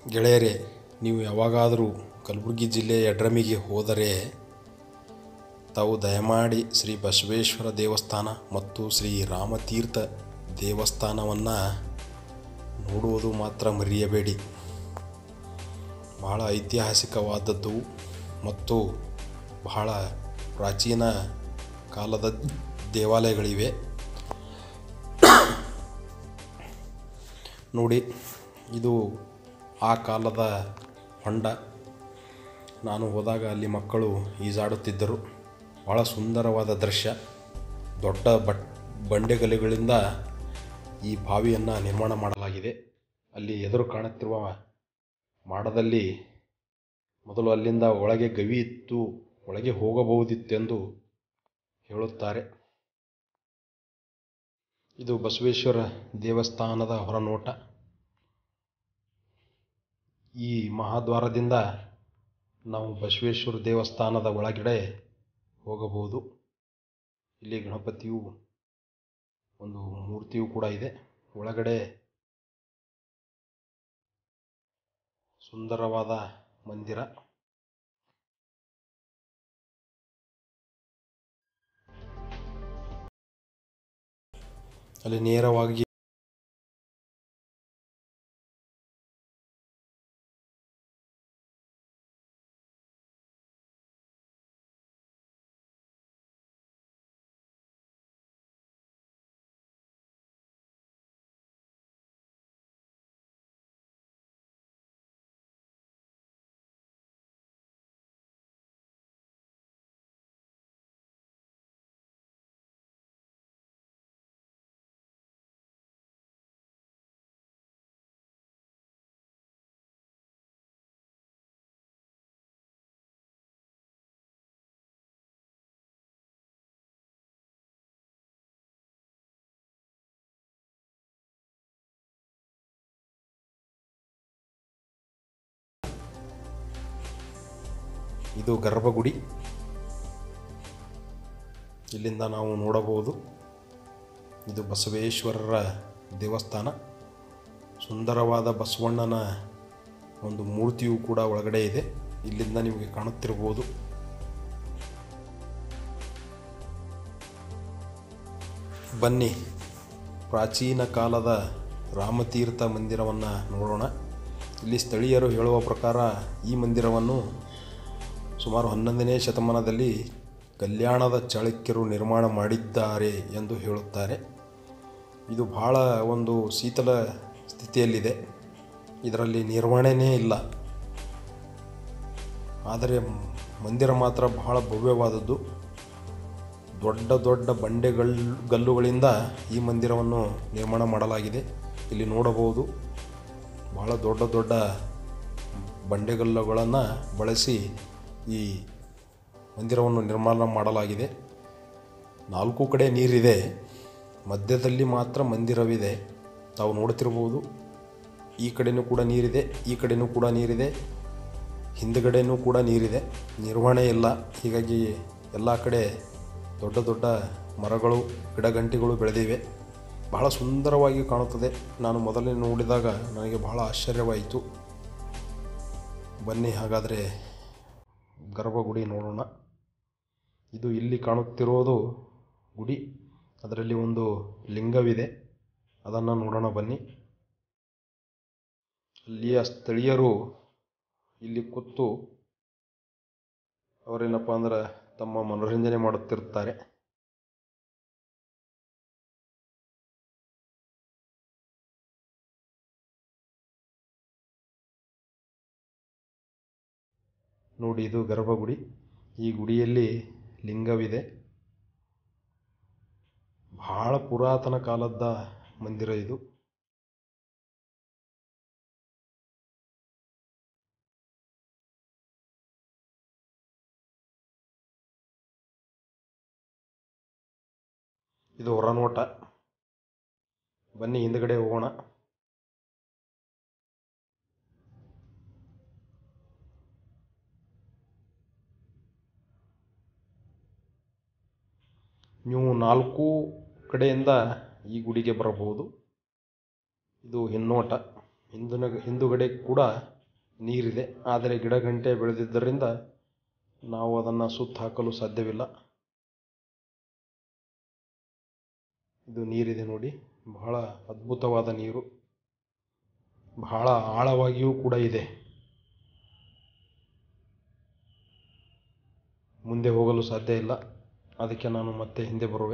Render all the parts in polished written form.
ಗೆಳೆಯರೇ, ನೀವು ಯಾವಾಗಾದರೂ ಕಲಬುರಗಿ ಜಿಲ್ಲೆ ಯಡ್ರಾಮಿಗೆ ಹೋದರೆ ತಾವು ದಯಮಾಡಿ ಶ್ರೀ ಬಸವೇಶ್ವರ ದೇವಸ್ಥಾನ ಮತ್ತು ಶ್ರೀ ರಾಮತೀರ್ಥ ದೇವಸ್ಥಾನವನ್ನು ನೋಡುವುದು ಮಾತ್ರ ಮರೆಯಬೇಡಿ. ಬಹಳ ಐತಿಹಾಸಿಕವಾದದ್ದು ಮತ್ತು ಬಹಳ ಪ್ರಾಚೀನ ಕಾಲದ ದೇವಾಲಯಗಳಿವೆ. ನೋಡಿ, ಇದು ಆ ಕಾಲದ ಹೊಂಡ. ನಾನು ಹೋದಾಗ ಅಲ್ಲಿ ಮಕ್ಕಳು ಈಜಾಡುತ್ತಿದ್ದರು. ಭಾಳ ಸುಂದರವಾದ ದೃಶ್ಯ. ದೊಡ್ಡ ಬಂಡೆಗಲ್ಲುಗಳಿಂದ ಈ ಬಾವಿಯನ್ನು ನಿರ್ಮಾಣ ಮಾಡಲಾಗಿದೆ. ಅಲ್ಲಿ ಎದುರು ಕಾಣುತ್ತಿರುವ ಮಾಡದಲ್ಲಿ ಮೊದಲು ಅಲ್ಲಿಂದ ಒಳಗೆ ಗವಿ ಇತ್ತು, ಒಳಗೆ ಹೋಗಬಹುದಿತ್ತೆಂದು ಹೇಳುತ್ತಾರೆ. ಇದು ಬಸವೇಶ್ವರ ದೇವಸ್ಥಾನದ ಹೊರನೋಟ. ಈ ಮಹಾದ್ವಾರದಿಂದ ನಾವು ಬಸವೇಶ್ವರ ದೇವಸ್ಥಾನದ ಒಳಗಡೆ ಹೋಗಬಹುದು. ಇಲ್ಲಿ ಗಣಪತಿಯು ಒಂದು ಮೂರ್ತಿಯೂ ಕೂಡ ಇದೆ. ಒಳಗಡೆ ಸುಂದರವಾದ ಮಂದಿರ. ಅಲ್ಲಿ ನೇರವಾಗಿ ಇದು ಗರ್ಭಗುಡಿ. ಇಲ್ಲಿಂದ ನಾವು ನೋಡಬಹುದು. ಇದು ಬಸವೇಶ್ವರರ ದೇವಸ್ಥಾನ. ಸುಂದರವಾದ ಬಸವಣ್ಣನ ಒಂದು ಮೂರ್ತಿಯೂ ಕೂಡ ಒಳಗಡೆ ಇದೆ. ಇಲ್ಲಿಂದ ನಿಮಗೆ ಕಾಣುತ್ತಿರಬಹುದು. ಬನ್ನಿ, ಪ್ರಾಚೀನ ಕಾಲದ ರಾಮತೀರ್ಥ ಮಂದಿರವನ್ನು ನೋಡೋಣ. ಇಲ್ಲಿ ಸ್ಥಳೀಯರು ಹೇಳುವ ಪ್ರಕಾರ ಈ ಮಂದಿರವನ್ನು ಸುಮಾರು 11ನೇ ಶತಮಾನದಲ್ಲಿ ಕಲ್ಯಾಣದ ಚಾಳುಕ್ಯರು ನಿರ್ಮಾಣ ಮಾಡಿದ್ದಾರೆ ಎಂದು ಹೇಳುತ್ತಾರೆ. ಇದು ಬಹಳ ಒಂದು ಶೀತಲ ಸ್ಥಿತಿಯಲ್ಲಿದೆ. ಇದರಲ್ಲಿ ನಿರ್ವಹಣೆಯೇ ಇಲ್ಲ. ಆದರೆ ಮಂದಿರ ಮಾತ್ರ ಬಹಳ ಭವ್ಯವಾದದ್ದು. ದೊಡ್ಡ ದೊಡ್ಡ ಗಲ್ಲುಗಳಿಂದ ಈ ಮಂದಿರವನ್ನು ನಿರ್ಮಾಣ ಮಾಡಲಾಗಿದೆ. ಇಲ್ಲಿ ನೋಡಬಹುದು, ಬಹಳ ದೊಡ್ಡ ದೊಡ್ಡ ಬಂಡೆಗಲ್ಲುಗಳನ್ನು ಬಳಸಿ ಈ ಮಂದಿರವನ್ನು ನಿರ್ಮಾಣ ಮಾಡಲಾಗಿದೆ. 4 ಕಡೆ ನೀರಿದೆ, ಮಧ್ಯದಲ್ಲಿ ಮಾತ್ರ ಮಂದಿರವಿದೆ. ತಾವು ನೋಡುತ್ತಿರಬಹುದು. ಈ ಕಡೆಯೂ ಕೂಡ ನೀರಿದೆ, ಈ ಕಡೆಯೂ ಕೂಡ ನೀರಿದೆ, ಹಿಂದುಗಡೆಯೂ ಕೂಡ ನೀರಿದೆ. ನಿರ್ವಹಣೆ ಇಲ್ಲ. ಹೀಗಾಗಿ ಎಲ್ಲ ಕಡೆ ದೊಡ್ಡ ದೊಡ್ಡ ಮರಗಳು, ಗಿಡಗಂಟಿಗಳು ಬೆಳೆದಿವೆ. ಬಹಳ ಸುಂದರವಾಗಿ ಕಾಣುತ್ತದೆ. ನಾನು ಮೊದಲೇ ನೋಡಿದಾಗ ನನಗೆ ಬಹಳ ಆಶ್ಚರ್ಯವಾಯಿತು. ಬನ್ನಿ, ಹಾಗಾದರೆ ಗರ್ಭಗುಡಿ ನೋಡೋಣ. ಇದು ಇಲ್ಲಿ ಕಾಣುತ್ತಿರೋದು ಗುಡಿ. ಅದರಲ್ಲಿ ಒಂದು ಲಿಂಗವಿದೆ, ಅದನ್ನು ನೋಡೋಣ ಬನ್ನಿ. ಅಲ್ಲಿಯ ಸ್ಥಳೀಯರು ಇಲ್ಲಿ ಕೂತು ಅವರೇನಪ್ಪ ಅಂದ್ರೆ ತಮ್ಮ ಮನೋರಂಜನೆ ಮಾಡುತ್ತಿರುತ್ತಾರೆ. ನೋಡಿ, ಇದು ಗರ್ಭಗುಡಿ. ಈ ಗುಡಿಯಲ್ಲಿ ಲಿಂಗವಿದೆ. ಬಹಳ ಪುರಾತನ ಕಾಲದ ಮಂದಿರ ಇದು. ಇದು ಹೊರನೋಟ. ಬನ್ನಿ, ಹಿಂದುಗಡೆ ಹೋಗೋಣ. ನೀವು 4 ಕಡೆಯಿಂದ ಈ ಗುಡಿಗೆ ಬರಬಹುದು. ಇದು ಹಿನ್ನೋಟ. ಹಿಂದುಗಡೆ ಕೂಡ ನೀರಿದೆ, ಆದರೆ ಗಿಡಗಂಟೆ ಬೆಳೆದಿದ್ದರಿಂದ ನಾವು ಅದನ್ನು ಸುತ್ತ ಹಾಕಲು ಸಾಧ್ಯವಿಲ್ಲ. ಇದು ನೀರಿದೆ ನೋಡಿ, ಬಹಳ ಅದ್ಭುತವಾದ ನೀರು, ಬಹಳ ಆಳವಾಗಿಯೂ ಕೂಡ ಇದೆ. ಮುಂದೆ ಹೋಗಲು ಸಾಧ್ಯ ಇಲ್ಲ, ಅದಕ್ಕೆ ನಾನು ಮತ್ತೆ ಹಿಂದೆ ಬರುವೆ.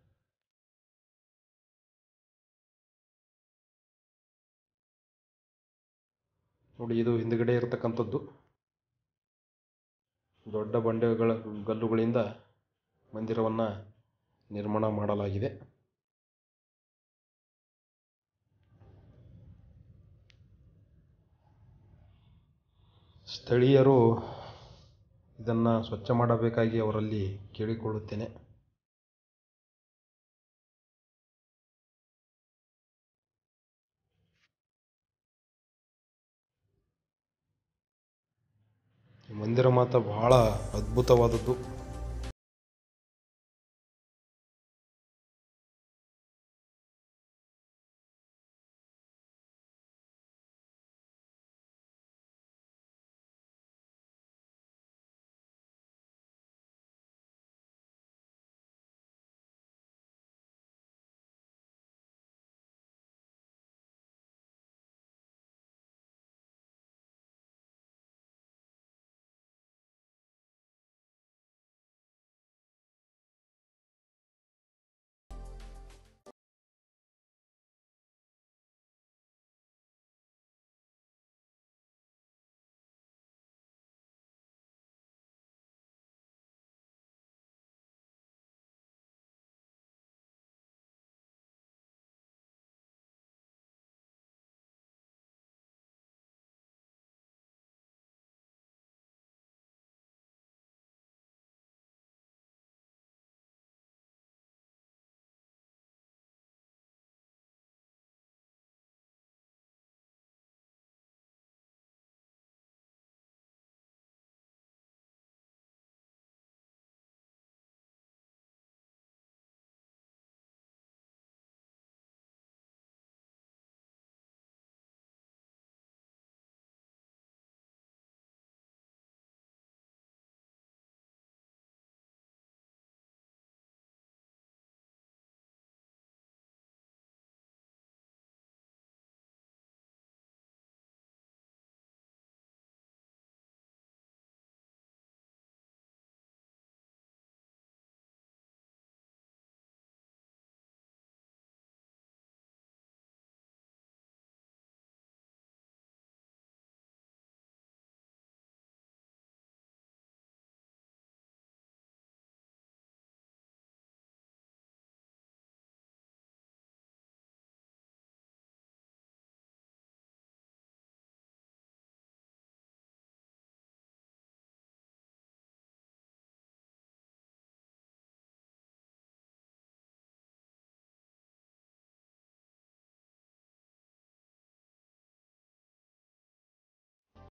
ನೋಡಿ, ಇದು ಹಿಂದುಗಡೆ ಇರತಕ್ಕಂಥದ್ದು. ದೊಡ್ಡ ಗಲ್ಲುಗಳಿಂದ ಮಂದಿರವನ್ನು ನಿರ್ಮಾಣ ಮಾಡಲಾಗಿದೆ. ಸ್ಥಳೀಯರು ಇದನ್ನು ಸ್ವಚ್ಛ ಮಾಡಬೇಕಾಗಿ ಅವರಲ್ಲಿ ಕೇಳಿಕೊಳ್ಳುತ್ತೇನೆ. ಮಂದಿರ ಮಾತ್ರ ಬಹಳ ಅದ್ಭುತವಾದದ್ದು.